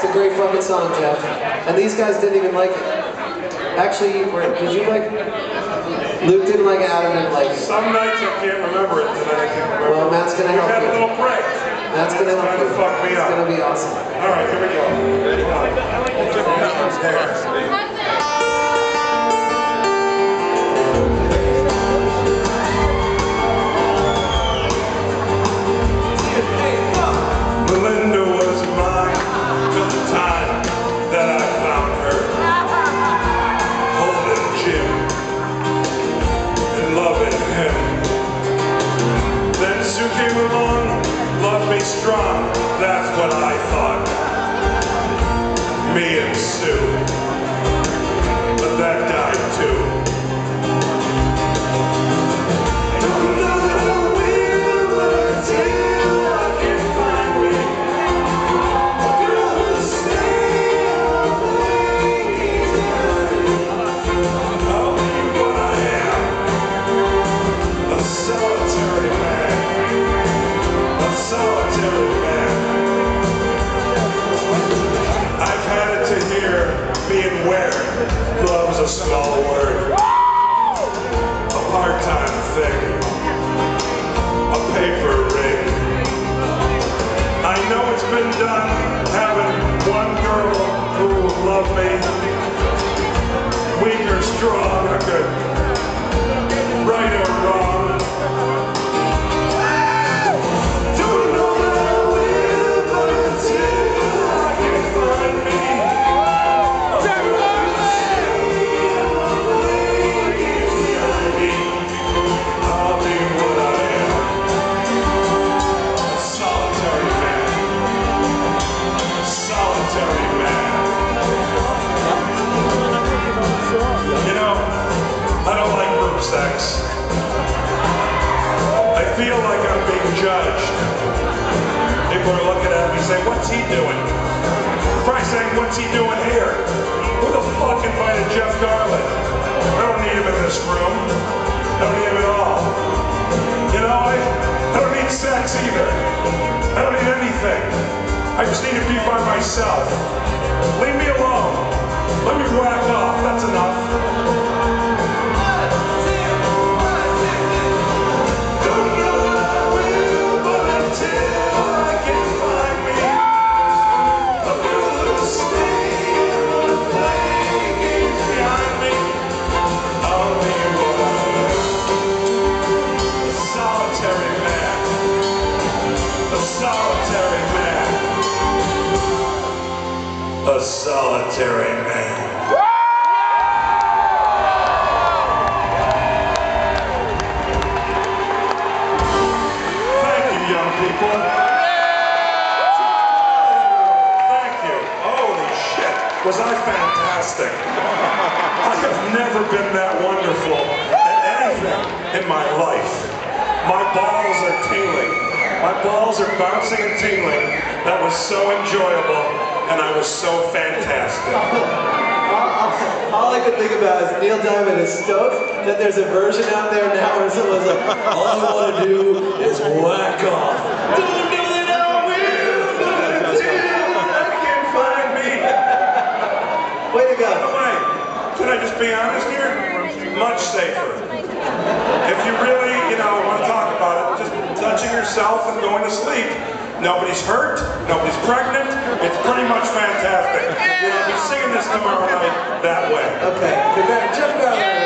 a great fucking song, Jeff. And these guys didn't even like it. Actually, did you like? Luke didn't like it, Adam didn't like it. Some nights I can't remember it, tonight I can't remember it. Well, Matt's gonna help you. We had a little break. Matt's gonna help you. Fuck me up. It's gonna be awesome. All right, here we go. Melinda was mine till the time that I found her, holding Jim and loving him. Then Sue came along, loved me strong, that's what I thought. Me and Sue, but that died too. Being wearing love's a small word, a part-time thing, a paper ring. I know it's been done having one girl who will love me, weak or strong, or good, right or wrong. Sex. I feel like I'm being judged. People are looking at me and saying, what's he doing? Probably saying, what's he doing here? Who the fuck invited Jeff Garlin? I don't need him in this room. I don't need him at all. You know, I don't need sex either. I don't need anything. I just need to be by myself. Leave me alone. Let me whack off. That's enough. A solitary man. Thank you, young people. Thank you. Holy shit, was I fantastic. I have never been that wonderful at anything in my life. My balls are tingling. My balls are bouncing and tingling. That was so enjoyable. And I was so fantastic. All I could think about is Neil Diamond is stoked that there's a version out there now where someone's like, all I want to do is whack off. Don't know that I will, but until I can find me. Way to go. By the way, can I just be honest here? Much safer. If you really, want to talk about it, just touching yourself and going to sleep. Nobody's hurt, nobody's pregnant, it's pretty much fantastic. We'll be singing this tomorrow night that way. Okay, Jeff Garlin.